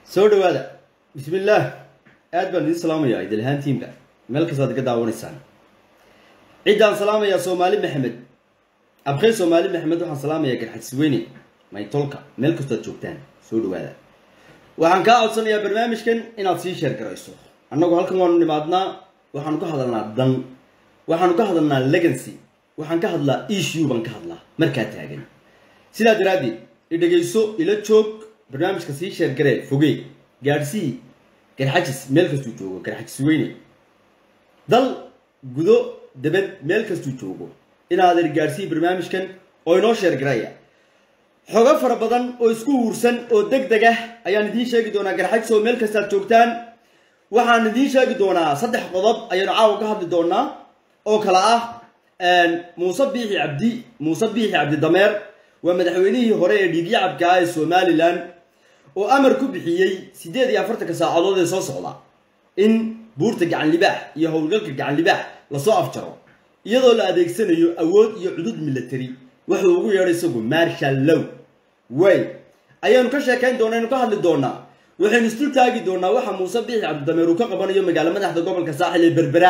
soo dhawaada bismillaah aad baan idin salaamayaa idil ahaan tiimka meel kasta aad ka daawanaysaan ciidaan salaamaya Soomaali Maxamed abkhay Soomaali Maxamed waxaan salaamayaa garxadsiweyne may tolka meel kasta joogtaan soo dhawaada waxaan ka codsanayaa barnaamijkan inaad sii share garayso annagu halkan waanu nimaadnaa waxaan ka hadalnaa dan waxaan ka hadalnaa legacy waxaan ka hadlaa issue baan ka hadlaa marka taagan sidaa daraadii idageyso ila joog barnaamijka sii share garee fogey gaarsii garxajis meel kastu joogo garxajisweyne dal gudo dabad meel kastu joogo inaad gaarsii barnaamijkan oo inoo share gareeya xogo fara badan oo isku huursan oo degdeg ah ayaan idin sheegi doonaa garxajis oo meel kasta joogtaan waxaan idin sheegi doonaa saddex qodob ayaan caawa ka hadli doonaa oo kala ah Muuse Biixi Cabdi Dameer waa madaxweynihii hore ee dhiigyacabka ah ee Somaliland oo amar ku bixiyay 48 saacadood ee soo socda in buurta gacan libaax iyo howlgalka gacan libaax la soo afjaro iyadoo la adeegsanayo awood iyo cudud military waxa uu ugu yeeray isagu martial law way ayaan ka sheekayn doonaa in ka hadli doonaa waxaan isku taagi doonaa waxa Muuse Biixi Cabdi Dameer uu ka qabanayo magaalada madaxda gobolka Saaxil ee Berbera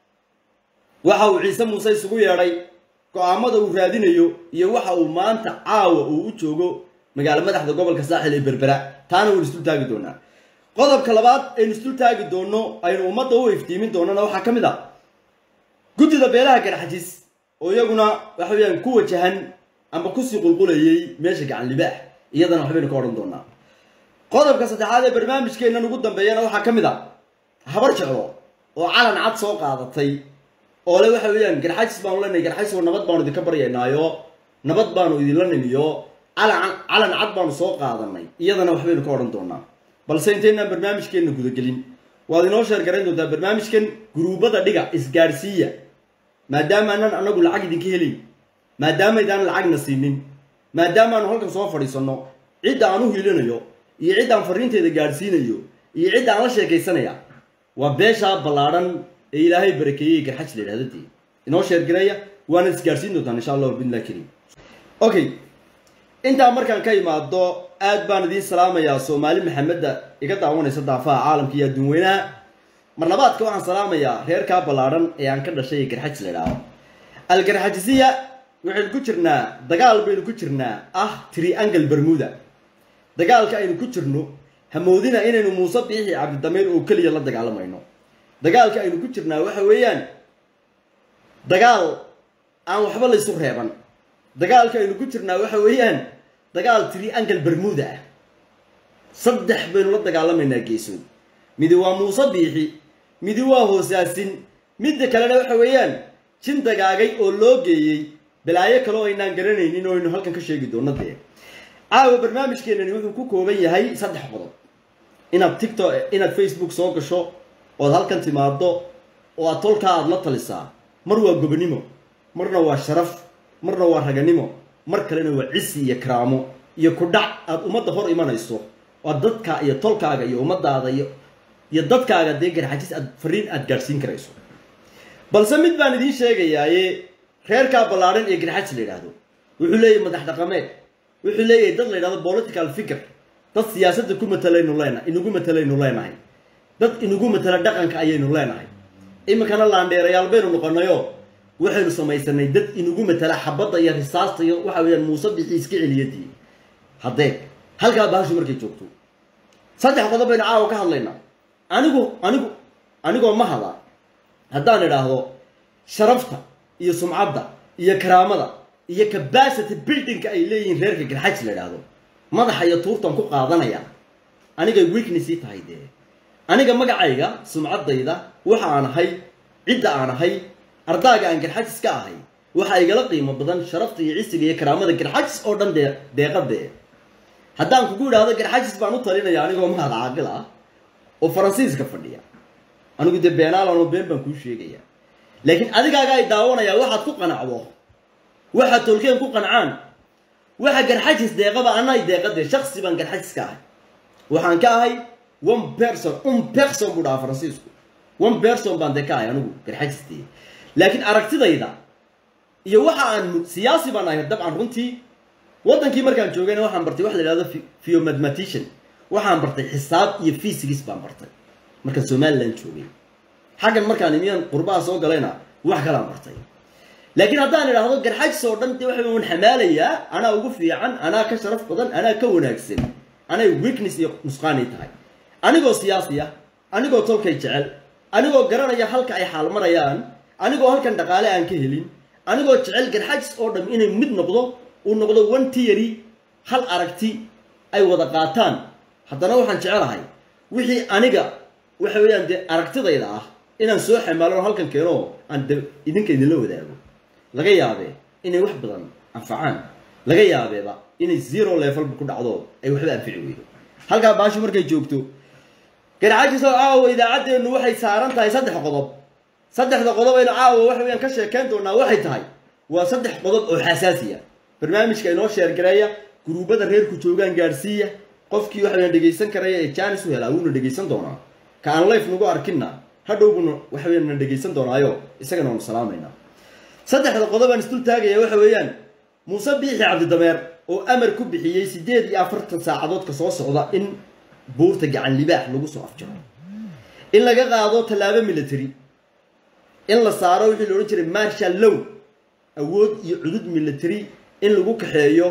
waxa uu Ciise Muuse isugu yeeray go'aamada uu raadinayo iyo waxa uu maanta caawa uu u joogo magaalada madaxda gobolka Saaxil ee Berbera taana uu isku taagi doonaa qodobka labaad ee isku taagi doono aynu ummadda u iftiimin doonana waxa kamid ah gudida beelaha garxajis oo iyaguna waxa weeyaan ku wajahan amba ku sii qulqulayay meesha gacan libaax iyadana waxbaynu ka oran doonaa qodobka saddexaad ee barnaamijkeena ugu dambeeyana waxa kamid ah habar jeclo oo calan cad soo qaadatay oo le waxa weeyaan garxajis baan leenahay garxajis oo nabad baan idinka baryaynaayo nabad baan idin leenayo calan cad baan soo qaadanay iyadana waxbaynu ka oran doonaa balse inteena barnaamijkeena guda gelin waad inoo share gareyn doontaa barnaamijkan gruubada dhiga isgaarsiiya maadaama aanan anagu lacag idinka helin maadaama idaan lacagna siinin maadaama aanu halkan soo fadhiisano cid aan u hiilinayo iyo cid aan fariinteeda gaarsiinayo iyo cid aan la sheekaysanaya waa beesha balaaran ee Ilaahay barakeeyay garxaj leeyahay inoo share gareeya waana isgaarsiin doontaan insha Allah billahi kariim okay inta markaan ka imaado aad baan idin salaamayaa Soomaali Maxamed iga daawanaysa daafaha caalamka iyo adduunweynaha mar labaadka waxaan salaamayaa reerka balaaran ee aan ka dhashay garxaj leeyahay al garxajisiya waxaan ku jirnaa dagaal baynu ku jirnaa triangle Bermuda dagaalka aynu ku jirno hamoodina inaynu Muuse Biixi Cabdi Dameer oo kaliya la dagaalamayno dagaalka aynu ku jirnaa waxa weeyaan dagaal aan waxba la isu reeban dagaalka aynu ku jirnaa waxa weeyaan dagaal triangle Bermuda saddex baynu la dagaalamayna geesood mid waa Muuse Biixi mid waa hoosaasin mid kale waxa weeyaan jin dagaagay oo loo geeyay balaayo kale oo inaan garanaynin oo aynu halkan ka sheegi doono caawa barnaamijkeennani wuxuu ku kooban yahay saddex qodob inaad TikTok inaad Facebook soo gasho oo halkan timaado oo aad tolka aad la talisaa mar waa gobonimo marna waa sharaf marna waa raganimo mar kalena waa cisi iyo karaamo iyo ku dhac aad ummadda hor imanayso oo dadka iyo tolkaaga iyo ummadaada iyo dadkaaga garxajis aad fariin aad gaarsiin karayso balse mid baan idin sheegayaaye reerka balaaran ee garxajis la yiraahdo wuxuu leeyahay madax dhaqameed wuxuu leeyahay dad la yiraahdo political figure dad siyaasadda ku matalayno leenahay dad inugu matala dhaqanka ayaynu leenahay imikana laandheerayaal baynu noqonayo waxaynu samaysanay dad inugu matala xabadda iyo risaasta iyo waxa weeyaan Muuse Biixi iska celiyadii hadee halka baashu markay joogto saddex qodob baynu caawa ka hadlaynaa anigu ma hada haddaan idhaahdo sharafta iyo sumcadda iyo karaamada iyo capacity building ay leeyihiin reerka garxaj la yiraahdo madaxa iyo tuurtan ku qaadanaya aniga weakness tahay aniga magacayga sumcadayda waxa aan ahay cid aan ahay ardaaga aan garxajis ka ahay waxa ay gala qiimo badan sharafta iyo cisiga iyo karaamada garxajis oo dhan deeqade haddaan kugu idhaahdo garxajis baan u talinayaa anigoo mahad caaqil ah oo Faransiiska fadhiya anigu beenaal oo been baan ku sheegaya laakiin adigaaga ay daawanaya waxaad ku qanacdo waxa tolkeen ku qancaan waxa garxajis deeqada anay deeqade shakhsi baan garxajis ka ahay waxaan ka ahay one person buda Francisco one person baan deeqay anigu garxajistii laakiin aragtidayda iyo waxa aan siyaasi baan ahay dabcan runtii wadankii markaan joogayna waxaan bartay wax la yiraahdo mathematician waxaan bartay xisaab iyo physics baan bartay marka Somaliland joogay xagan markaan imiyaan qurbaha soo galayna wax kala bartay laakiin haddaan iraahdo garxajis oo dhan waxa uu xamaalaya ana ugu fiican ana ka sharaf badan ana ka wanaagsan ana weakness iyo nusqaani tahay anigoo siyaasiya anigoo tolkay jecel anigoo garanaya halka ay xaal marayaan anigoo halkan dhaqaale aan ka helin anigoo jecel garxajis oo dhan inay mid noqdo uu noqdo one theory hal aragti ay wada qaataan haddana waxaan jecelahay wixii aniga waxa weeyaan aragtidayda ah inaan soo xamaalo halkan keeno aan idinka idin la wadaago laga yaabee inay wax badan anfacaan laga yaabeeba inay zero level ku dhacdo ay waxba anfici weydo halka baashu markay joogto garxajis oo aawo idaacadeenu waxay saaran tahay saddexda qodob aynu aawo waxa weeyaan ka sheekeen doonaa waxay tahay waa saddex qodob oo xasaasiya barnaamijka inoo sheer gareeya gruubada reerku joogaan gaarsiiya qofkii waxa weeyaan dhageysan karaya ee chance u helaa uu dhageysan doonaa ka aan live nagu arkina hadhowbuna waxa weeyaan dhageysan doonaayo isagana oo salaamayna saddexda qodob aan istul taagaya waxa weeyaan Muuse Biixi Cabdi Dameer oo amar ku bixiyay 48 saacadood ka soo socda in buurta gacan libaax lagu soo afjaro in laga qaado talaabo military in la saaro wixii loo jiray martial law awood iyo cudud military in lagu kaxeeyo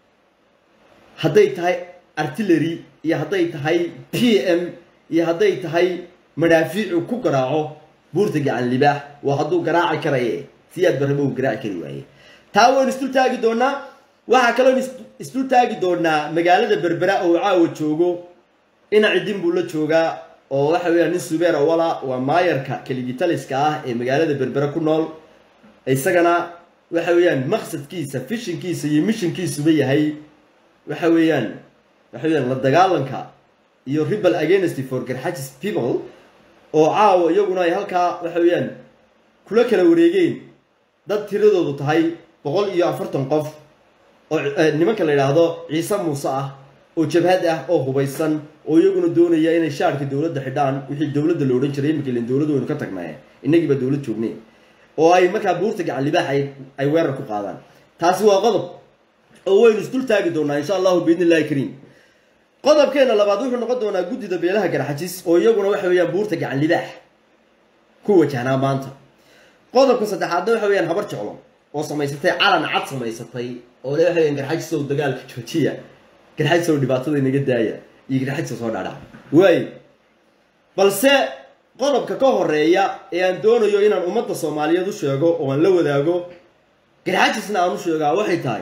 hadday tahay artillery iyo hadday tahay PM iyo hadday tahay madaafiic ku garaaco buurta gacan libaax waa hadduu garaaci karaye siyaad barabo garaaci kari waaye taa waan istul taagi doonaa waxa kale oo istul taagi doonaa magaalada Berbera oo caawa joogo ina cidin buu la joogaa oo waxa weeyaan nin subeera wala waa maayarka kaligitaliska ah ee magaalada Berbera ku nool isagana waxa weeyaan maqsadkiisa fishinkiisa iyo missionkiisu yahay waxa weeyaan la dagaalanka iyo rebel against for garxajis people oo caawa iyaguna ay halka waxa weeyaan kula kala wareegeen dad tiradoodu tahay 140 qof oo nimanka la yiraahdo Ciise Muuse ah oo jabhad ah oo hubaysan oo iyaguna doonaya inay shaarka dawladda xidhaan wixii dawladda loo oran jiray markii dawladdu waynu ka tagnay inagiiba dawlad joognay oo ay markaa buurta gacan libaax ay weerar ku qaadaan taasi waa qodob oo waynu isdul taagi doonaa insha Allah biidnillaahi kariim qodobkeena labaad wuxuu noqon doonaa gudida beelaha garxajis oo iyaguna waxa weeyaan buurta gacan libaax ku wajahna maanta qodobka saddexaad waxa weeyaan habar jeclo oo samaysatay calan cad samaysatay oo waxa weeyaan garxajis oo dagaalka joojiya garxajis oo dhibaatada inaga daaya iyo garxajis soo dhaadhac way balse qodobka ka horeeya ee aan doonayo inaan ummadda Soomaaliyeed u sheego oo aan la wadaago garxajisna aan u sheegaa waxay tahay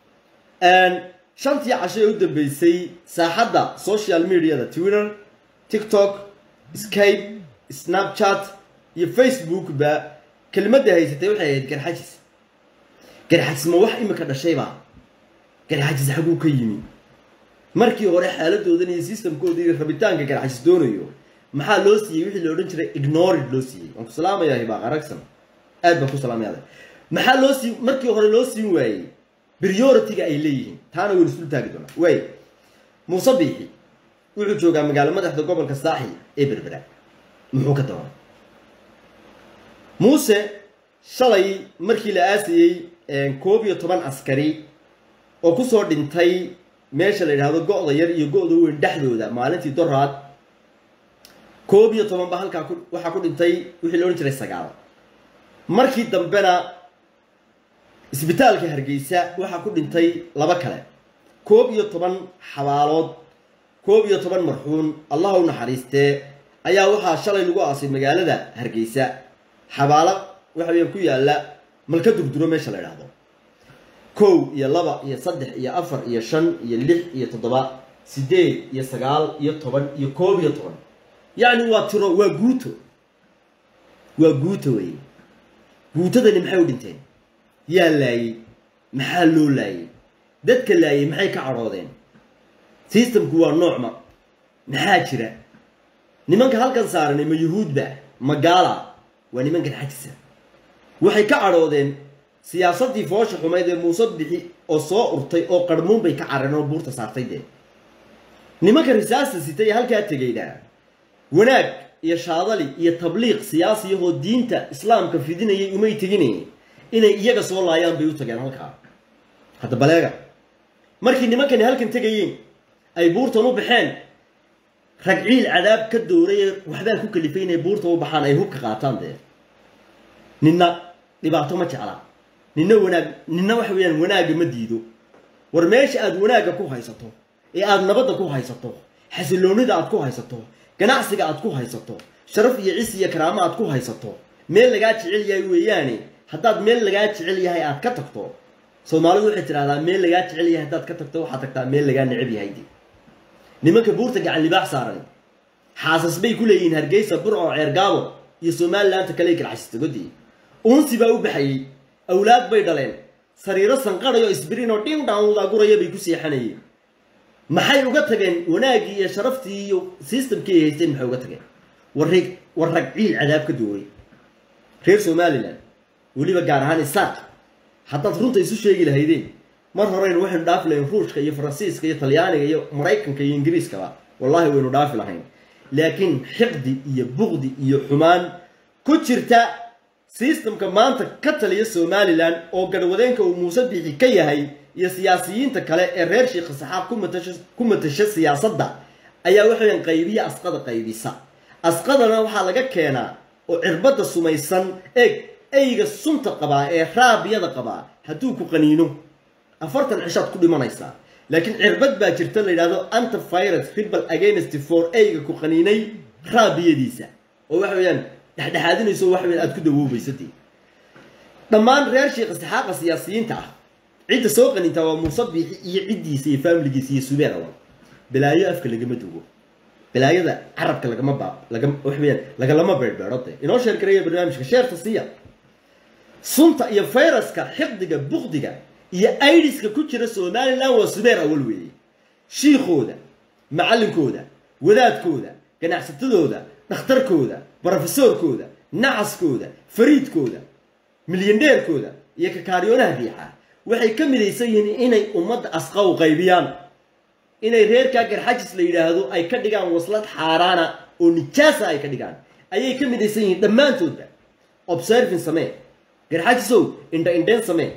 shantii casho u dambeysay saaxadda social media Twitter, TikTok, Skype, Snapchat iyo Facebook ba kelmadda haysatay waxay ahayd garxajis ma wax imika dhashayba garxajis xaguu ka yimi markii hore xaaladoodan iyo systemkoodii rabitaanka garxajis doonayo maxaa loo siiyay wixii la oran jiray ignored loo siiyay aan ku salaamayaa hiba qaragsan aad baan ku salaamayaa maxaa loo siiyay markii hore loo siin waayay priority-ga ay leeyihiin taana way isku taagi doonaa way Muuse Biixi wuxuu joogaa magaalada madaxda gobolka Saaxil ee Berbera muxuu ka doonaa Muuse shalay markii la aasiyay 11 askari oo ku soo dhintay meesha la yiraahdo go'da yar iyo go'da weyn dhaxdooda maalintii doraad 11 ba halka waxa ku dhintay wixii la oran jiray 9 markii dambena isbitaalka Hargeysa waxa ku dhintay laba kale 11 xabaalood 11 marxuun Allahu naxariistee ayaa waxa shalay lagu aasay magaalada Hargeysa xabaalo waxa weeyaan ku yaala malka durduro meesha la yiraahdo 1 iyo 2 iyo 3 iyo 4 iyo 5 iyo 6 iyo 7 8 iyo 9 iyo 10 iyo 11 يعني واترو وجوتو وي جوتو اللي محاول دنتين يا لاي محلو لاي دتك لاي محي كعروضين سيستم كوا نوع ما محاجرة نمانك هالكن صار نما يهود با مقالة ونمانك الحجسة وحي كعروضين سياستي فوش حمايد موسى بيحي أو صورتي أو قرمون بي كعرنو بورتا صارتي دي نمانك الرسالة سيتي هالكا تجيدا wanaag iyo shaadali iyo tabliiq siyaasi oo diinta islaamka fidinayay umay taginay inay iyaga soo laayaan bay u tageen halka hadda baleega markii nimankani halkan tagayeen ay buurtan u baxeen رجعيل عذاب كدوري وحدان كوك اللي فينا بورته وبحان أي هوك قاطان ده ننا نبعتهم أشعلا ننا وحويان وناج مديدو ورماش أد وناج كوه هيسطو أد نبض كوه هيسطو حسلوني ده أد كوه هيسطو جناعسك أد كوه هيسطو شرف يعيس يا كرامة أد كوه هيسطو ميل لقات عليا وياني حتى ميل لقات عليا هي أد كتكتو سومالي وحتى على ميل لقات عليا هداد كتكتو حتى ميل لقان نعبي هيدي nimanka buurta gacan libaax saaran xaasas bay ku leeyihiin Hargeysa Burco Ceergaabo iyo Soomaaliland kale galcaysta godii uunsi baa u baxayay awlaad bay dhaleen sariiro sanqarayo isbirino dhim down la guraya bay ku seexanayeen maxay uga tageen wanaagii iyo sharaftii iyo systemkii haysteen maxay uga tageen warrag ciil cadaab ka dooray reer Soomaaliland waliba gaar ahaan isaaq hatta runta isu sheegi lahaydeen mar horeen waxaan dhaaf lahayn Ruushka iyo Faransiiska iyo Talyaaniga iyo Mareykanka iyo Ingiriiska wallahi waynu dhaaf lahayn laakiin xiqdi iyo buqdi iyo xumaan ku jirta systemka maanta ka taliya Somaliland oo garwadeenka uu Muuse Biixi ka yahay iyo siyaasiyiinta kale ee reer Sheekh Saxaab ku matasha siyaasadda ayaa waxaan qaybiya asqada qaybisa asqadana waxa laga keenaa oo cirbada sumaysan eyga sunta qaba ee raabiyada qaba haduu ku qaniino afartan cishad ku dhimanaysa laakiin cirbad baa jirta la yiraahdo antivirus rebel against 4A ku qaniinay raabiyadiisa oo wax weeyaan dhaxdhaxaadinayso wax weeyaan aad ku dawoobaysadii dhammaan reer Sheekh Saxaaq siyaasiyiinta ah cid soo qaninta waa Muuse Biixi iyo cidiisa iyo family-giisa iyo Subeerawa bilaayo afka laga madugo bilaayada carabka laga ma baab laga wax weeyaan laga lama beerbeerode inoo sheer gareeyo barnaamijka sheerta siya sunta iyo viruska xiqdiga buqdiga iyo aydiska ku jira Soomaaliland waa Subeer awal weeyay shiikhooda macallinkooda wadaadkooda ganacsatadooda dhakhtarkooda professorkooda nacaskooda fariidkooda milyaneerkooda iyo ka kaariyoonaha biixa waxay ka midaysan yihiin inay ummadda asqaw qaybiyaan inay reerka garxajis la yiraahdo ay ka dhigaan waslad xaaraana oo nijaasa ay ka dhigaan ayay ka midaysan yihiin dhamaantoodba observing samee garxajisow indha samee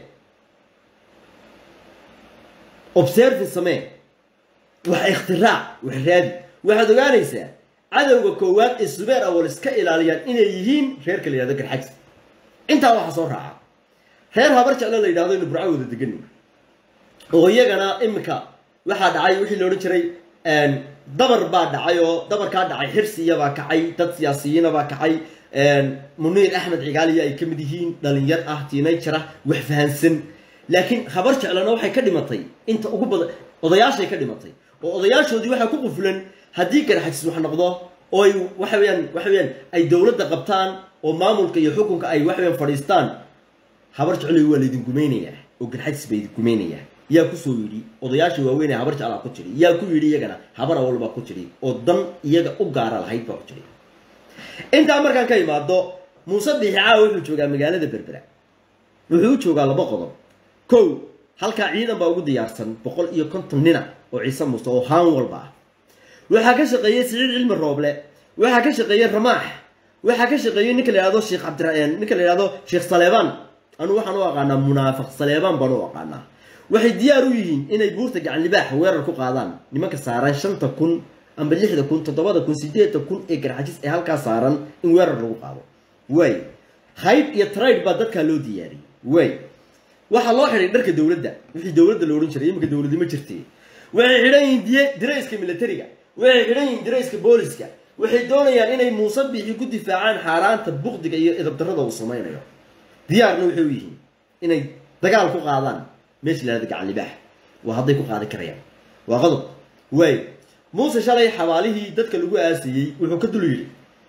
observe samee wax ikhtirac wax raadi waxaad ogaanaysaa cadawga koowaad ee Subeer awal iska ilaaliyaan inay yihiin reer kale yada garxajis inta waxa soo raaca reer habar jecel la yiraahdo inuu burcawada degan oo iyagana imika waxa dhacay wixii loo jiray dabar baa dhacay oo dabar ka dhacay xirsiya baa kacay dad siyaasiyiin baa kacay Muniir Axmed Cigaaliya ay kamid yihiin dhalinyar ah teenager ah wax fahansan laakiin habar jeclana waxay ka dhimatay inta ugu badan odayaashay ka dhimatay oo odayaashoodii waxa ku qufulan hadii garxajis wax noqdo oo ay waxa weeyaan ay dawladda qabtaan oo maamulka iyo xukunka ay wax weeyaan fadhiistaan habar jeclay waa leedin gumeynaya oo garxajis bay gumeynaya yaa ku soo yiri odayaasha waaweyn ee habar jeclaa ku jiray yaa ku yiri iyagana habar walba ku jiray oo dan iyaga u gaar lahayd baa ku jiray inta markaan ka imaado Muuse Biixi wuxuu joogaa magaalada Berbera wuxuu joogaa laba qodob كو هالك عيدا باوجود يارسن بقول يكون ننا وعيسى موسى وهان والبا وحكاش قيا سعيد علم الروبلة وحكاش قيا رماح وحكاش قيا نكل هذا الشيخ عبد الرحمن نكل هذا الشيخ صليبان أنا وحنا وقعنا منافق صليبان بنو وقعنا واحد دياروين إن يبورت عن لباح ويركو قاضان لما كسارن شن تكون أم بالليح تكون تطبع تكون سيدة تكون إجر حجز هالك سارن إن ويركو قاضو وي خايب يترايد بدك كلو دياري وي waxa loo xiray dharka dawladda wixii dawladda loo oran jiray imka dawladda ma jirtay waxay xirayeen dirayska militariga waxay xirayeen dirayska booliska waxay doonayaan inay Muuse Biixi ku difaacaan xaaraanta buqdiga iyo idab darrada uu sameeyo diyaarna waxay u yihiin inay dagaal ku qaadaan meesh la gacan libaax waa haday ku qaadi karayaan waa qodob way Muuse shalay xawaalihii dadka lagu aasiyay wuxuu ka dul yiri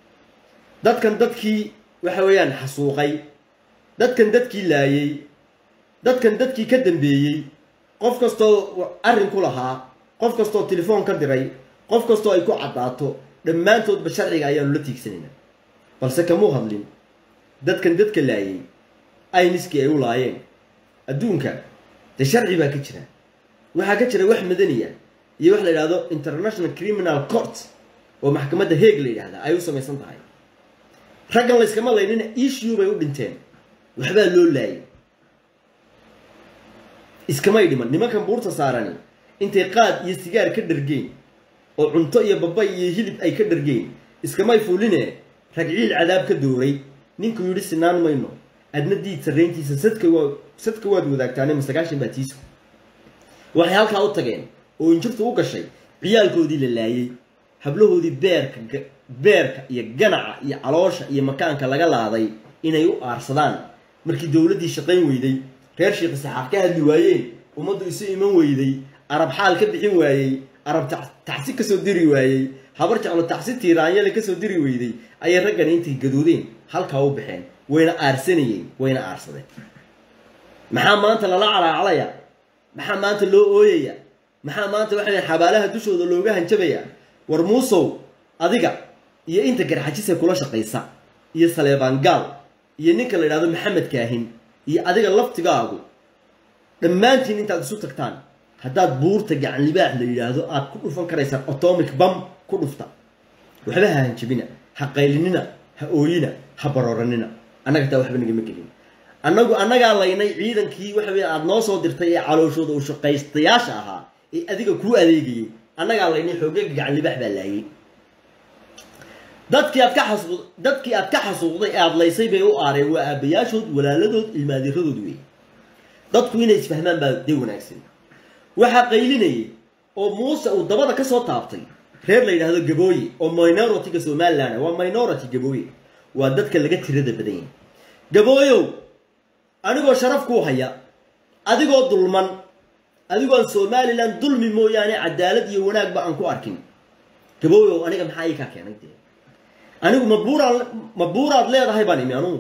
dadkii waxa weeyaan xasuuqay dadkii laayay dadkii ka dambeeyay qof kasto arrin ku lahaa qof kasto telefoon ka diray qof kasto ay ku cadaato dhamaantood ba sharciga ayaan la tiigsanayna balse kama hadlin dadka laayay ay niskii ay u laayeen adduunka de sharci baa ka jira waxa ka jira wax madaniya iyo wax la yiraahdo International Criminal Court oo maxkamadda Hague la yiraahdo ay u sameeysan tahay raggan la iskama leeynin issue bay u dhinteen waxba loo laayay iskama yidhiman nimankan buurta saarani intay qaad iyo sigaar ka dhargeen oo cunto iyo babay iyo hilib ay ka dhargeen iskamay fuuline ragciil cadaab ka dooray ninku yiri sinaan mayno adna diid sareentiisa sadka waad wadaagtaan masagaashin baatiisu waxay halka u tageen oo injirtu u gashay ciyaalkoodii la laayay hablahoodii beerka iyo ganaca iyo caloosha iyo makaanka laga laaday inay u aarsadaan markii dawladii shaqayn weyday reer Sheekh Saxaaq ka hadli waayeen umadu isu iman weyday arab xaal ka bixin waayay arab taxsi ka soo diri waayay habar jaclo taxsi tiiraanyada ka soo diri weyday ay raggan intii gadoodeen halka u baxeen wayna aarsadeen maxaa maanta la calaalaya maxaa maanta loo ooyaya maxaa maanta waxay xabaalaha dushooda looga hanjabaya war muusow adiga iyo inta garxajisa kula shaqeysa iyo Saleebaan Gaal iyo ninka la yiraahdo Maxamed Kaahin iyo adiga laftigaagu dhammaantiin intaad isu tagtaan haddaad buurta gacan libaax la yiraahdo aad ku dhufan karaysaan atomic bomb ku dhufta waxba ha hanjabina ha qaylinina ha ooyina ha baroranina annaga taa waxba naga magelin annaga laynay ciidankii waxa weey aad noo soo dirtay ee calooshooda u shaqaystayaasha ahaa ee adiga ku adeegayay annaga laynay xoogga gacan libaax baa laayay dadkii aad ka xasuuqday aad laysay bay u aareen waa aabayaashood walaaladood ilmaadiradoodu weey dadku inay isfahmaan baa day wanaagsan waxa qaylinay oo Muuse uu dabada ka soo taabtay reer la yiraahdo Gabooyi oo minority-ga Soomaaliland waa minority Gabooyi waa dadka laga tirada badan yahay Gabooyow anigoo sharaf ku haya adigoo dulman adigoo Soomaaliland dulmi mooyaane cadaalad iyo wanaag ba aan ku arkin Gabooyow aniga maxay ka keenay anigu mabuuraad leedahay baan imaanu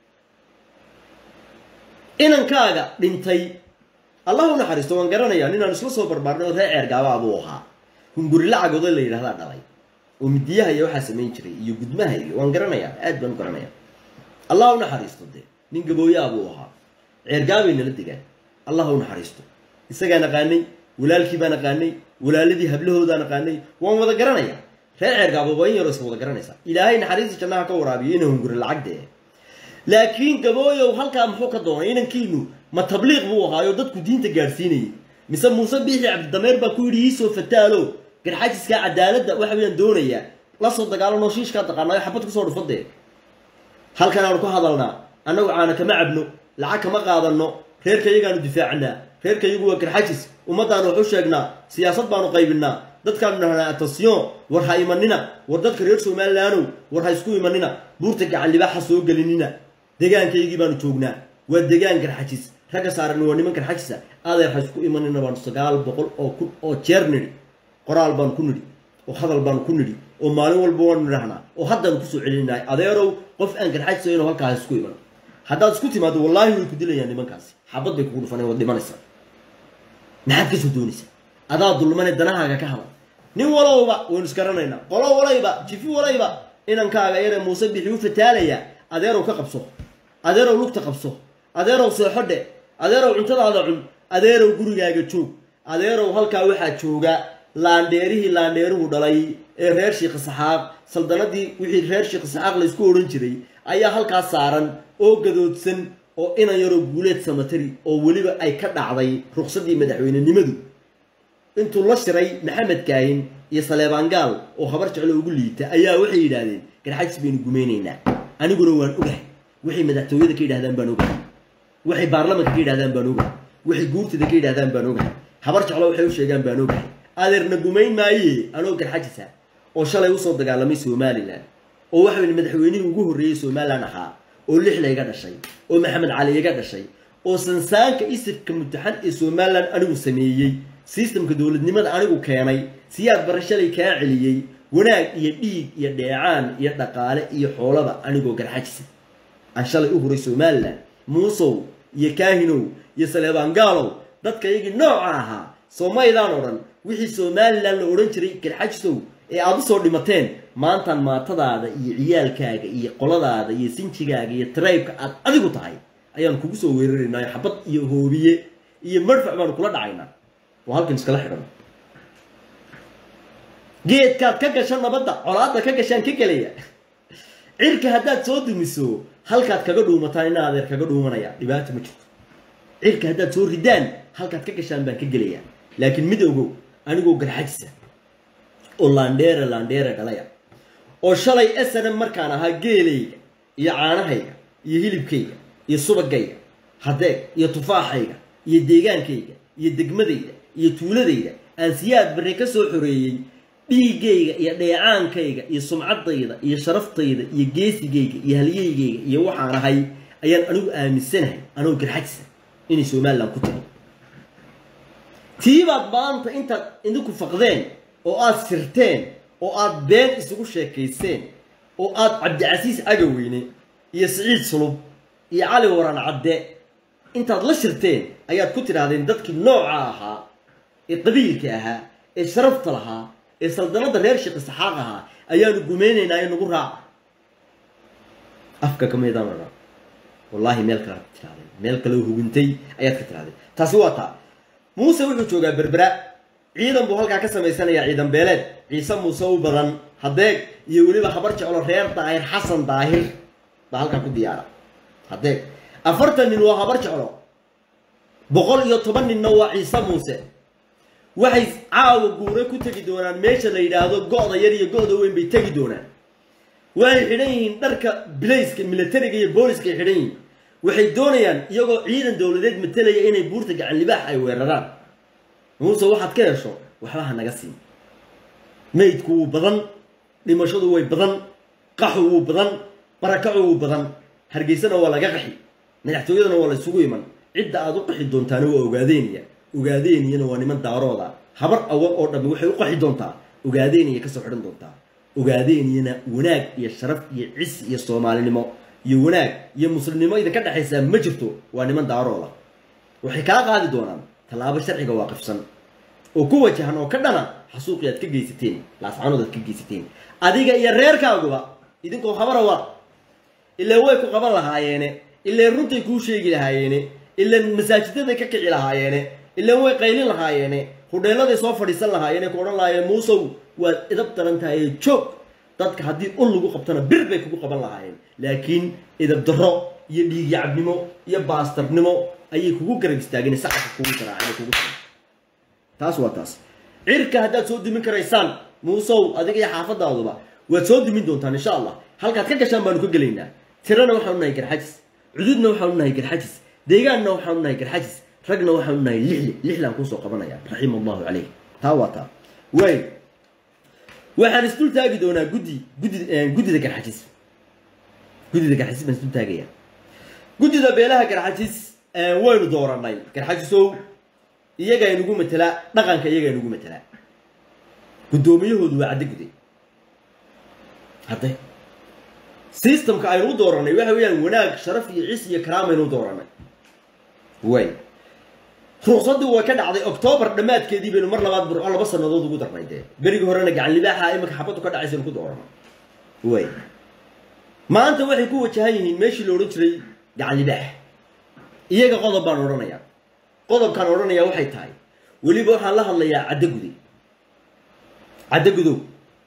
inankaaga dhintay Allahu naxariisto waan garanayaa inaan isla soo barbaarnay reer gaaba abu ahaa hunguri lacagooda la yiraahdo dhalay oo midiyaha iyo waxa sameyn jiray iyo gudmaha iyo waan garanayaa aad baan garanayaa Allahu naxariisto nin Gabooyo abu ahaa reer gaabina la digaan Allahu naxariisto isaga naqaanay walaalkii baan naqaanay walaaladii hablahooda naqaanay waan wada garanayaa reer gaabo way yar isku wada garanaysa ilaahay naxariista jannaha ka waraabiyo inuu hunguri lacagde laakiin Gabooyo halka muxuu ka doonay inankiinu ma tabliiq buu ahaayo dadku diinta gaarsiinay mise Muuse Biixi Cabdi Dameer ba ku yiri soo fataalo garxajiska cadaaladda waxa weeyaan doonaya la soo dagaalano shiishka taqaanayo xabad ku soo dhufadee halkan aan ku hadalnaa annagu caana kama cabno lacag kama qaadano reerkayagaan difaacnaa reerkayagu waa garxajis ummadaan wuxuu sheegnaa siyaasad baanu qaybinaa dadkan nahnaa attention war ha imanina war dadka reer Soomaaliland war ha isku imanina buurta gacan libaaxa soo galinina deegaankayagii baanu joognaa waa deegaan garxajis raga saaran waa niman garxajisa adeer ha isku imanina baan 900 oo jeerniri qoraal baan ku nidi oo hadal baan ku nidi oo maalin walba waan nirahnaa oo haddaan ku soo celinay adeerow qof aan garxajis inuu halkaas isku iman haddaad isku timaado wallahi way ku dilayaan nimankaasi xabad bay kugu dhufanayaan wad dhimanaysaa maxaad ka soo doonaysaa adaa dulmane danahaaga ka hadal nin walowba waan iskaranayna qolo walayba jifi walayba inankaaga yare Muuse Biixi u fataalaya adeerow ka qabso adeerow lugta qabso adeerow soo xodhe adeerow cuntadaada cun adeerow gurigaaga joog adeerow halka waxa jooga laandeeruhu dhalay ee reer Sheekh Saxaaq saldanadii wixii reer Sheekh Saxaaq la isku oran jiray ayaa halka saaran oo gadoodsan oo inan yaro guuleed samatari oo waliba ay ka dhacday ruqsadii madaxweynenimadu intuu la shiray Maxamed Kaahin iyo Saleebaan Gaal oo habar jeclo ugu liita ayaa waxay yiraahdeen garxajis baynu gumeynayna aniguna waan ogahay wixii madaxtooyada ka yiraahdaan baan ogahay wixii baarlamaanka ka yiraahdaan baan ogahay wixii guurtida ka yiraahdaan baan ogahay habar jeclo waxay u sheegaan baan ogahay adeerna gumeyn maaye anoo garxajisa oo shalay u soo dagaalamay Soomaaliland oo waxa weyn madaxweynihii ugu horeeyay Soomaaliland ahaa oo lixlay ga dhashay oo Maxamed Cali ga dhashay oo sansaanka isirka mutaxan ee Soomaaliland anigu sameeyay systemka dawladnimada anigu keenay siyaad barashalay ka celiyay wanaag iyo dhiig iyo dheecaan iyo dhaqaale iyo xoolaba anigoo garxajisa aan shalay u horay Soomaaliland Muuse iyo Kaahinow iyo Saleebaan Gaalow dadka iyagii nooca ahaa Soomaaliland oo dhan wixii Soomaaliland la oran jiray garxajisow ee aad soo dhimateen maantan maatadaada iyo ciyaalkaaga iyo qoladaada iyo sinjigaaga iyo tribe-ka aad adigu tahay ayaan kugu soo weerarinayo xabad iyo hoobiye iyo marfac baan kula dhacaynaa وهالكن سكلا حرام جيت كات كجشان نبضة علاقة كجشان كجلية عيرك هدات صوت مسو هالكات كجدو متاينا هذا كجدو منايا دبعت مشت عيرك هدات صور ردان هالكات كجشان بان كجلية لكن مدوجو أنا جو جرحجسة oo laandheera dhalaya oo shalay SNM markaan ahaa geelayga iyo caanahayga iyo hilibkayga iyo subagayga hadeeg iyo tufaaxayga iyo deegaankayga iyo degmadayda iyo tuuladayda aan siyaad barre ka soo xoreeyay dhiigayga iyo dheecaankayga iyo sumcadayda iyo sharaftayda iyo geesigayga iyo halyeygayga iyo waxaan ahay ayaan anigu aaminsanahay anigu garxajisa inay Soomaaliland ku tahay tiibaad maanta inta idinku faqdeen oo aad sirteen oo aad been isugu sheekayseen oo aad Cabdicasiis Agaweyne iyo Saciid Sulub iyo Cali Waran Cadde intaad la shirteen ayaad ku tiraadeen dadkii nooca ahaa ee qabiilka ahaa ee sharafta lahaa ee saldanada reer Sheekh Saxaaq ahaa ayaanu gumeynayna inagu raac afka kameedana wallahi meel kale tiraadeen meel kale hubintay ayaad ka tiraadeen taasi waa taa Muuse wuxuu joogaa Berbera ciidan buu halka ka sameeysanaya ciidan beeleed Ciise Muuse u badan hadeeg iyo waliba khabar jeclo reer Daahir Xasan Daahir ba halka ku diyaara hadeeg 40 nin waa khabar jeclo 110 nin waa Ciise Muuse waxay caawa guure ku tagi doonaan meesha la yiraahdo go'da yar iyo go'da weyn bay tagi doonaan way xidhan yihiin dharka bilayska militariga iyo booliska xidhan yihiin waxay doonayaan iyagoo ciidan dawladeed metelaya inay buurta gacan libaax ay weeraraan Muuse waxaad ka hesho waxba naga siin meydku badan dhimashadu way badan qaxu badan barakacu badan hargeysana waa laga qaxi madaxtooyadana waa la isugu iman cidda aad u qaxi doontaan waa ogaadeeniyana waa niman daarooda habar awal oo dhammi waxay u qaxi doontaa ogaadeeniyana ka soo xidhan doontaa ogaadeeniyana wanaag iyo sharaf iyo cis iyo Soomaalinimo iyo wanaag iyo muslimnimo idinka dhaxaysa ma jirto waa niman daarooda waxay ka qaadi doonaan talaabo sharciga waaqifsan oo ku wajahan oo ka dhana xasuuqiyaad ka geysateen laascaanood ka geysateen adiga iyo reerkaaguba idinkoo khabar waa ilaa way ku qaban lahaayeen ilaa runtay ku sheegi lahaayeen ilaa masaajidada ka kici lahaayeen ilaa way qaylin lahaayeen hudheelada soo fadhiisan lahaayeen ku oran lahaayeen Muusow waa idab tarantahay joog dadka hadii ul lagu qabtana bir bay ku qaban lahaayeen laakiin idab daro iyo dhiig yacabnimo iyo baastarnimo ayay kugu garab istaageen saxafka kugu taraacay kugu taas waa taas cirka hadaad soo dimin karaysaan Muusow adiga iyo xaafadaaduba waad soo dimin doontaan insha Allah halkaad ka gashaan baan ku galeynaa tirana waxaan nahay garxajis cududna waxaan nahay garxajis deegaanna waxaan nahay garxajis ragna waxaan nahay lixlan ku soo qabanaya rahimallahu alayhi taa waa taa way waxaan isdul taagi doonaa gudida garxajis baan isdul taagaya gudida beelaha garxajis waynu dooranay garxajisow iyaga inagu matala dhaqanka iyaga inagu matala gudoomiyahoodu waa cadde guday hadda systemka aynu dooranay waxa weeyaan wanaag sharaf iyo cis iyo karaama aynu dooranay way ruqsaddu way ka dhacday October dhamaadkeedii baynu mar labaad burco 2 sanadood ugu darnayde berigi horena gacan libaaxa imika xabadu ka dhacaysan ku dooranay way maanta waxay ku wajahan yihiin meeshii loo oran jiray gacan libaax iyaga qodob baan oranayaa qodobkan oranaya waxay tahay waliba waxaan la hadlayaa cadde gudow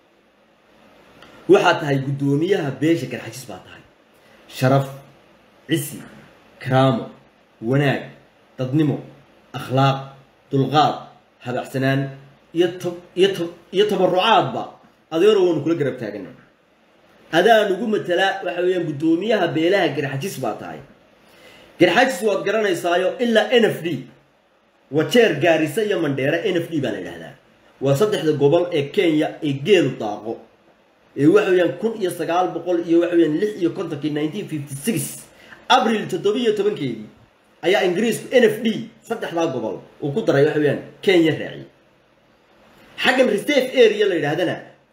waxa tahay gudoomiyaha beesha garxajis baa tahay sharaf cisi karaamo wanaag dadnimo akhlaaq dulqaad habacsanaan iyo tabarrucaad ba adeero wanu kula garab taaganay adaan ugu matala waxa weeyaan gudoomiyaha beelaha garxajis baa tahay garxajis waad garanaysaayo ilaa NFD wajeer gaarisa iyo mandheera NFD baa la yiraahdaa waa saddexda gobol ee Kenya ee geelu daaqo ee waxa weeyaan 1900 iyo waxa weeyaan 1956 April 17 ayaa Ingiriisku NFD saddexda gobol oo ku daray waxa weeyaan Kenya raaci xagan reserve area la yiraahdana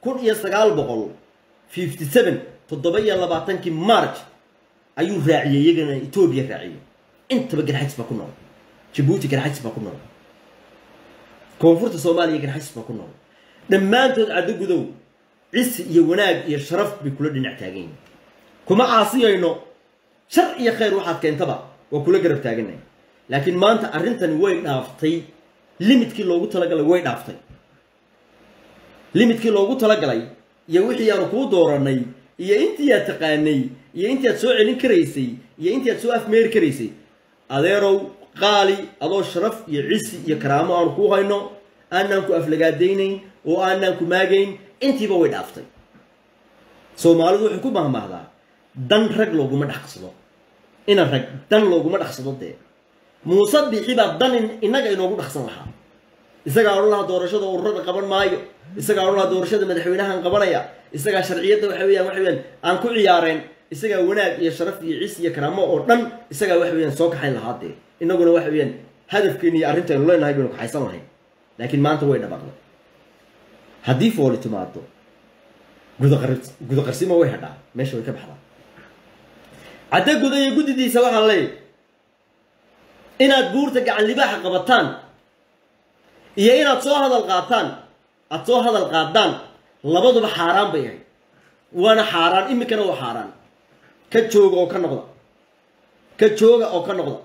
1957 27 March ayuu raaciyay iyagana Ethiopia raaciyay intaba garxajis baa ku nool Djibouti garxajis baa ku nool koonfurta Soomaaliya garxajis baa ku nool dhammaantood caddo gudow cis iyo wanaag iyo sharaf bi kula dhinac taagan kuma caasiyayno shar iyo khayr waxaad keentaba waa kula garab taaganay laakiin maanta arrintan way dhaaftay limitki loogu talagalay way dhaaftay limitki loogu talagalay iyo wixii aanu ku dooranay iyo intii aad taqaanay iyo intii aad soo celin karaysay iyo intii aad soo afmeer karaysay adeerow qaali adoo sharaf iyo cisi iyo karaamo aan ku hayno aanan ku aflagaadeynayn وأنا كماجين أنتي بويد أفتي سومالو حكومة ما هذا دن رجلو جمد حصله إن الرجل دن لو جمد حصله ده مصدق حباب دن إنك إنه جمد حصلها إذا قالوا الله دورشة ورد قبل مايو إذا قالوا الله دورشة مدحونها قبلها إذا قال شرعية وحويان عن كل يارين إذا قال وناك يشرف يعيس يكرمه أردن إذا قال وحويان سوق حين لهذا إنه قالوا وحويان هدف كني أرنت الله إنه يبينك حيصلنا هين لكن ما أنت وين بقى هدي فولي تماتو جود قرسيمة ويهدا ماشي ويكب حلا عدا جود يجود دي سواء عليه إن تبور تجعل لباح قبطان إيه إن تصور هذا القاطان أتصور هذا القاطان لبضو بحرام بيعي وأنا حرام إمي كانوا حرام كتشوق أو كنقضة كتشوق أو كنقضة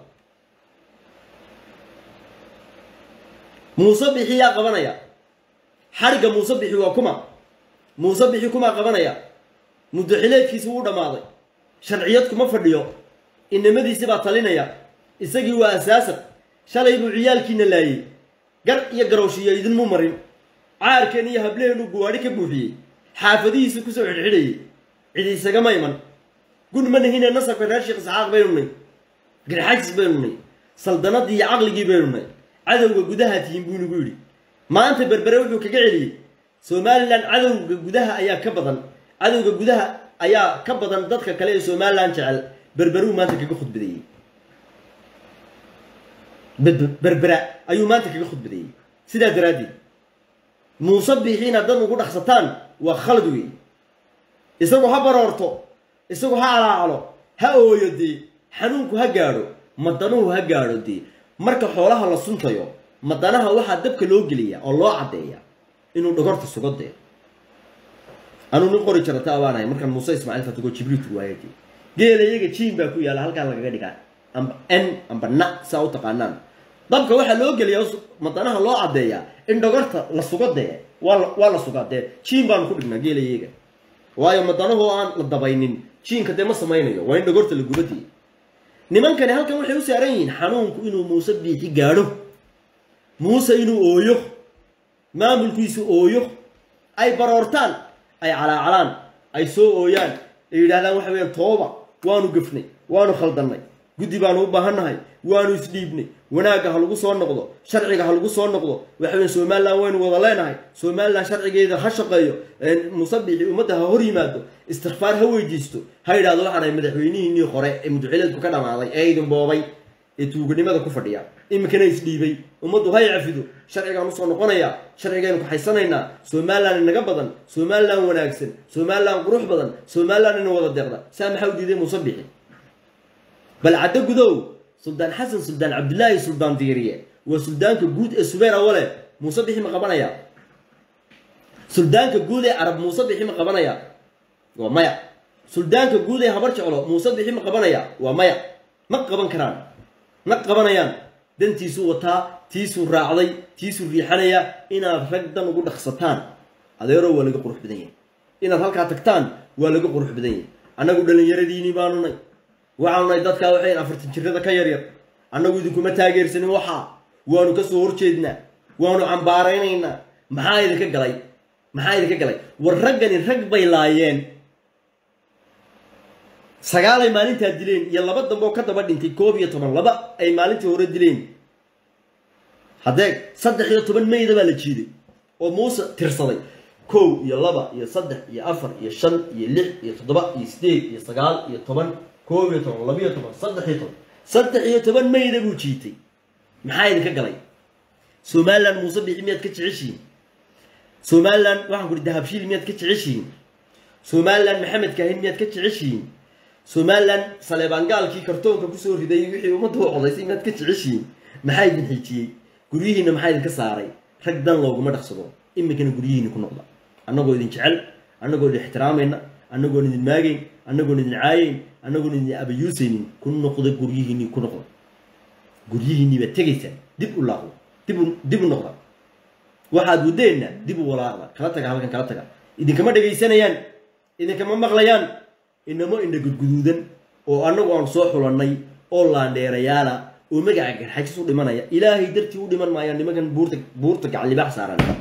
مصبحي يا قبنايا حرق مصبحي وكما مصبحي كما قبنايا مدحلات في سوود ماضي شرعيتكم ما فرديو إنما دي سبعة طالينيا إسقي وأساسا شالي بعيال كين لاي قر يقروشي يدن ممرين عاركن يهبلين وقواري كبوحي حافظي سكسو عدعي عدي سقا مايمن قل من هنا نصر في الراشق سعاق بينوني قل حاجز بينوني سلطنات دي عقلي بينوني عدو قدها تيمبون قولي ما أنت بربروي وكقعلي سومالان عدو قدها أيا كبضن عدو قدها أيا كبضن ضدك كلي سومالان شعل بربرو ما أنت كيخد بدي بربرا أيو ما أنت كيخد بدي سيدا درادي مصبحين الدم وقول أخسطان وخلدوي يسوي هبرورتو يسوي هالعلو هاو يدي حنونك هجارو مدنوه هجارو دي marka xoolaha la suntayo madanaha waxa dabka loo geliya oo loo cadeeya inuu dhogorta sugode anu nin qori jirta abaanay markan Muuse Ismaaciil fatugo Jibriil waayay geelayaga jiin baa ku yaala halka laga dhigaa amba na saa u taqaanaan dabka waxa loo geliya madanaha loo cadeeya in dhogorta la sugode waa la sugade jiin baan ku dhignaa geelayaga waayo madanahu aan la dabaynin jiinka de ma sameeynayo waa in dhogorta la gubadii nimankan halkan waxay u saaran yihiin xanuunku inuu Muuse biixi gaadho Muuse inuu ooyo maamulkiisu ooyo ay baroortaan ay calaacalaan ay soo ooyaan ay yiraahdaan waxa weeyaan tooba waanu gafnay waanu khaldanay gudi baanu u baahanahay waanu isdhiibnay wanaaga ha lagu soo noqdo sharciga ha lagu soo noqdo waxa weeyaan Soomaaliland waynu wada leenahay Soomaaliland sharcigeeda ha shaqeeyo Muuse biixi ummadda ha hor yimaado استغفار هو يجيستو هاي هذا واحد من مدحويني قرأ مدحيلات كذا معاي أيدن بابي يتوقني ماذا كفرديا إما كنا يسليبي ومدو هاي عفيدو شرعي كانوا صنع قنايا شرعي كانوا حيصنعنا سومالا نجبضن سومالا وناكسن سومالا قروح بدن سومالا نوض الدغدا سامح ودي مصبحي بل عدك ذو سلطان حسن سلطان عبد الله سلطان ديريه وسلطان كجود السوير أوله مصبحي مقبنايا سلطان كجود عرب مصبحي مقبنايا ومايا سلطان كجود هبرش على مصبحي مقبنايا ومايا مقبن كران مقبنايان دن تيسو وتا تيسو راعي تيسو ريحانيا إن رقدان وقول خصتان هذا يرو ولا قروح بدنيا إن هالك تكتان ولا قروح بدنيا أنا أقول لهم يرديني بانوني وعنا يدك وحين أفرت الشرطة كيرير أنا أقول لكم تاجر سنة وحى وأنا كسور شدنا وأنا عم باريننا محاي ذيك الجلاي محاي ذيك الجلاي والرجل الرجل بيلاين سجال أي مالين تهدلين يلا بدنا بوكتا بدين تكوبية طبعا لبا أي مالين تهردلين هذاك صدق يا طبعا ما يدبل الشيء وموسى ترصلي كو يا لبا يا صدق يا أفر يا شن يا لح يا تضبط يا ستيك يا سجال يا طبعا كوبية طبعا لبية طبعا صدق يا طبعا ما يدبل شيء محايد كجلاي سومالا موسى بحمية كتعشين سومالا واحد يقول الذهب شيل 100 كتعشين سومالا محمد كاهن 100 كتعشين سومالا صليبان قال كي كرتون كبسور هدي وحي ومدو عضيسي 100 كتعشين محايد نحيتي قريهنا محايد كساري رقدان لوغو ما دخسدو إما كانوا قريهنا كو نقضا أنا قول إذن جعل أنا قول احترامنا أنا قول إذن ماغين أنا قول إذن عاين أنا قول إذن أبي يوسين كن نقضا قريهنا كو نقضا قريهنا بتغيسا دب الله دب النقضا واحد ودينا دب ولا كلا تغا halkan kala taga idin kama dhageysanayaan idin kama maqlayaan inamo inda gudguduudan oo anagu aan soo xulanay oo laandheerayaala oo magaca garxajis u dhimanaya ilaahay dartii u dhiman maayaan nimankan buurta gacan libaax saaran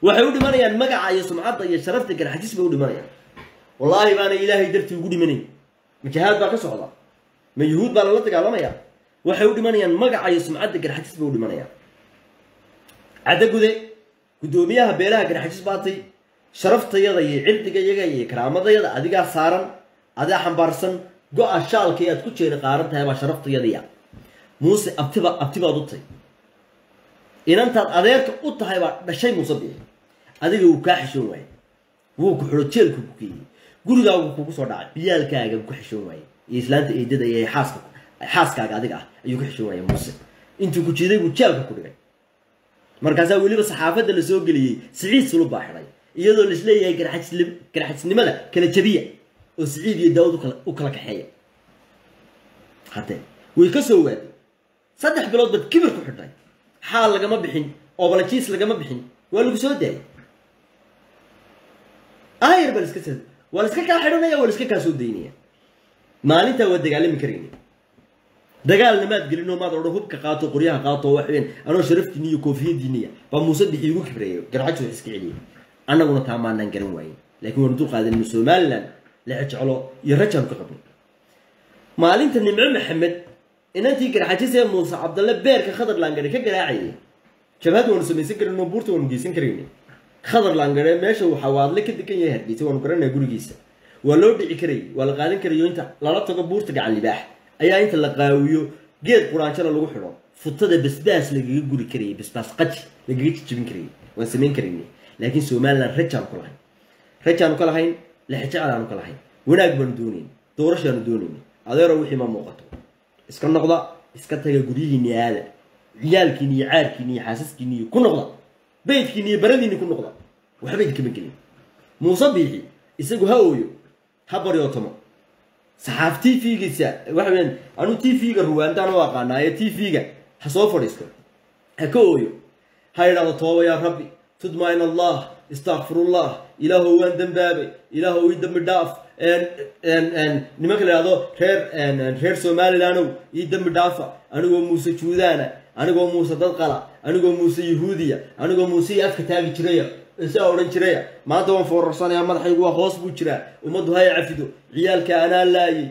waxay u dhimanayaan magaca iyo sumcadda iyo sharafta garxajis bay u dhimanayaan wallaahi baana ilaahay dartii ugu dhimanay majahaad baa ka socda ma yuhuud baa lala dagaalamaya waxay u dhimanayaan magaca iyo sumcadda garxajis bay u dhimanayaan cadagude gudoomiyaha beelaha garxajis baatay sharaftayada iyo cirdigayaga iyo karaamadayada adigaa saaran adaa xambaarsan go-a shaalka aad ku jeeri qaaran tahay baa sharaftayadiya muuse abtibaad u tahay inantaad adeerka u tahay baa dhashay muuse biixi adiga wuu kaa xishoon waayey wuu ku xidho jeelku ku geeyey gurigaagu kugu soo dhacay biyaalkaaga ku xishoon waayey iyo islaanta eedada iyo xaaskaaga adiga ah ayuu ku xishoon waayey muuse intuu ku jiiday buu jeelka ku dhigay markaasaa weliba saxaafadda la soo geliyey siciid sulub baa xidhay iyadoo laisleeyahay garxajisnimada kala jabiya oo siciid iyo daawud u kala kaxeeya hadee way ka soo waaday 3 bilood bad kibir ku xidhay xaal lagama bixin oo balajiis lagama bixin waa lagu soo daayay ayr bal iska sad wala iska ka xidhanaya wala iska ka soo daynaya maalinta waa dagaalami kareen dagaalna maad gelino maad oo hubka qaato qoryaha qaato waxeen anoo sharaftiina iyo koofiyadiina ba muuse bixi ugu kibreeyo garxajis iska celiyo annaguna taamaanaan garan waayay laakiin waan dul qaadanay Soomaaliland la jeclo iyo rajab ka qabno maalinta nimco maxamed inantii garxajis ee muuse cabdalle beerka khadar laangare ka garaacay jabhad waan sameeyay karino buurta waan geysan kareen khadar laangare meesha waxa waadle ka degan yahay hargeysa waan garanay gurigiisa waa loo dhici karay waa la qaadan karayo inta lala tago buurta gacan libaax ayaa inta la qaawiyo geed quraanjana lagu xidho futada basbaas lagaga guri karay basbaas qaj lagaga jibin karay waan sameyn kareen laakiin Soomaaliland rajaan ku lahayn la xijaalaan ku lahayn wanaag baan doonin doorashaan doonin adeero wixii ma muuqato iska noqda iska taga guriyihiina aada ciyaalkiina iyo caarkiina iyo xaasaskiina ku noqda beedkiina iyo baradiina ku noqda waxba idin kama gelin muuse biixi isagu ha ooyo ha baryootamo saxaaf TV-giisa waxa weyn anu TV-ga ruwaandaan oo aqaanaayo TV-ga ha soo fadhiisto ha ka ooyo ha yiraahdo tooba yaa rabbi tudmayn allah astaghfirullah ilaahu waan dambaabay ilaahu ii dambi dhaaf nimanka la yiraahdo reer Soomaaliland ii dambi dhaafa anigoo muuse juudaana anigoo muuse dad qala anigoo muuse yahuudiya anigoo muuse afka taagi jiraya isa oran jiraya maanta waan foorarsanaya madaxaygu waa hoos buu jiraa umadu hay cafido ciyaalka ana laayay